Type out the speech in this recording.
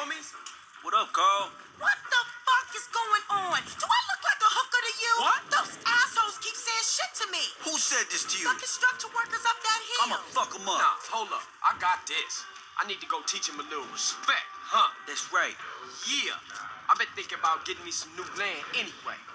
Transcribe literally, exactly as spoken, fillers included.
homies. What up, Carl? What the fuck is going on? Do I look like a hooker to you? What? Those assholes keep saying shit to me. Who said this to you? The construction workers up that hill. I'ma fuck them up. Nah, hold up. I got this. I need to go teach him a little respect, huh? That's right. Yeah. I've been thinking about getting me some new land anyway.